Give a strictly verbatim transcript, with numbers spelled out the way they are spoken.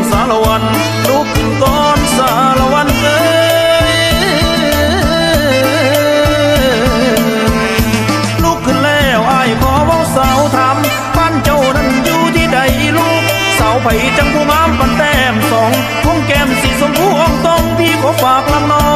สารวันลุกขึ้นก่อนสารวันเอ้ยลุกขึ้นแล้วอ้ายขอเว้าสาวทำบ้านเจ้านั้นอยู่ที่ใดลูกสาวไผ่จังผู้งามปันแต้มสองคงแก้มสีชมพูอ่องตองพี่ขอฝากลำน้อง